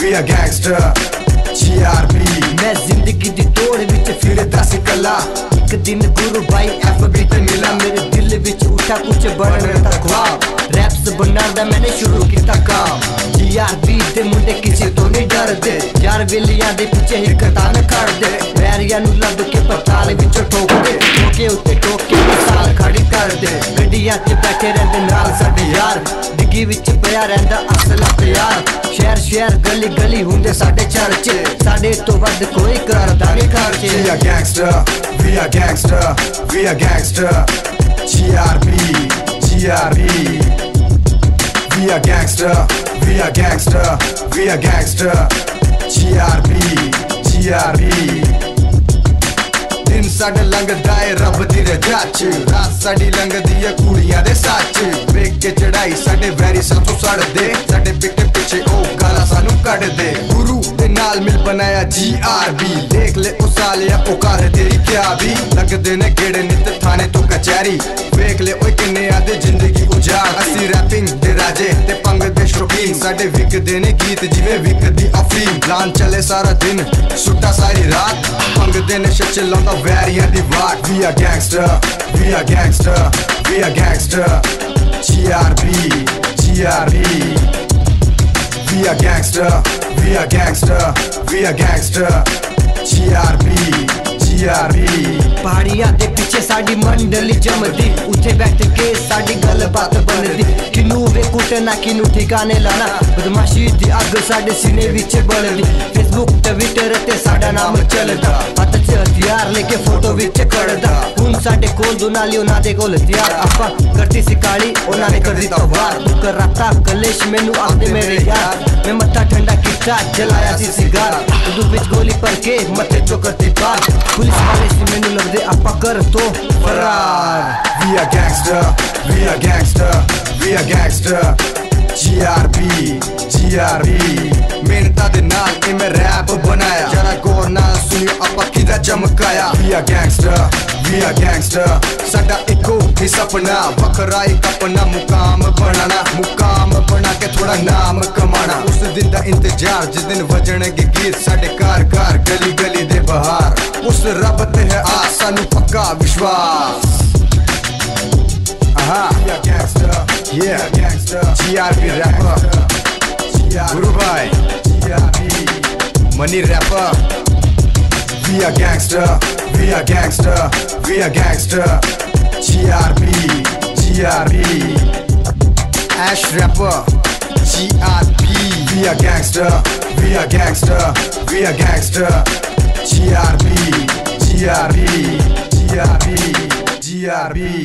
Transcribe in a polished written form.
we are gangster GRB मैं जिंदगी दी तोड़ विच फिरदा सी कला एक दिन गुरु भाई FB ते मिला मेरे दिल विच उठा कुछ बनने दा ख्वाब रैप्स बनांदा मैंने शुरू किया काम GRB दे मुंडे किसी तो नहीं डरदे यार वेलियां दे पीछे ही कतान खड़दे वैरियां नु लब के पताल विच ठोकदे ठोके उत्ते ठोके साल खड़ी कर दे गड्डियां ते बैठे रहंदे नाल साडे यार डिग्गी विच पिया रहंदा असला तैयार शहर शहर गली गली हुंदे साडे चर्चे साडे तो वध कोई करदा नहीं खर्चे We are gangster, we are gangster, we are gangster GRB, GRB We are gangster, we are gangster, we are gangster GRB, GRB दिन साडे लंघदा है रब दी रजा च रात साडी लंघदी है कुड़ियां दे सच वेख के चढ़ाई साडे वैरी साथों सड़दे साडे पिट्ठे पिछे ओ गाला सानू कढदे गुरु दे नाल मिल बनाया GRB देख ले ओ सालिया औकात है तेरी क्या भी लगदे ने गेड़े नित थाने तो कचहरी वेख ले ओए किन्ने आदे जिंदगी उजाड़ असी रैपिंग दे राजे ते पंग दे शौकीन साडे विकदे ने गीत जिवें विकदी अफीम लान चले सारा दिन सुट्टा सारी रात पंग दे ने शच लांदा वैरियां दी वाट We are gangster, we are gangster, we are gangster GRB, GRB We are gangster, we are gangster, we are gangster GRB, GRB पहाड़ियां दे पीछे साडी मंडली जमदी उठे बैठ के साडी गलबात बनदी किनू वे कुटना किनू ठिकाने लाना बदमाशी दी अग साडे सीने विच बलदी फेसबुक ट्विटर ते साडा नाम चलदा हत्थ च हथियार लेके फोटो विच कड़दा हुन साडे कोल दुनाली उना दे कोल हथियार आपां करती सी काली उना ने कर दिता वार तू कर राता कलेश मेनू आंदे मेरे यार मैं मत्था ठंडा कीता जलाया सी सिगार तू विच गोली पर के मथे चो करती पार पुलिस वाले सी मेनू लगदे आपा कर तो फरार We are gangster, we are gangster, we are gangster GRB, GRB मेहनता दे नाल मैं रैप बनाया जरा गौर नाल सुनियो आपा किदा चमकाया We are gangster, we are gangster साडा इको ही सपना वखरा एक अपना मुकाम बना के थोड़ा नाम कमाना उस दिन दा इंतजार जिस दिन वजणगे गीत साडे घर घर गली गली दे बहार उस रब ते है आस सानू पक्का विश्वास We are gangster, yeah, gangster GRB rapper Guru bhai GRB Money rapper We are gangster, we are gangster, we are gangster GRB, GRB Ash rapper GRB We are gangster, we are gangster, we are gangster GRB, GRB, GRB, GRB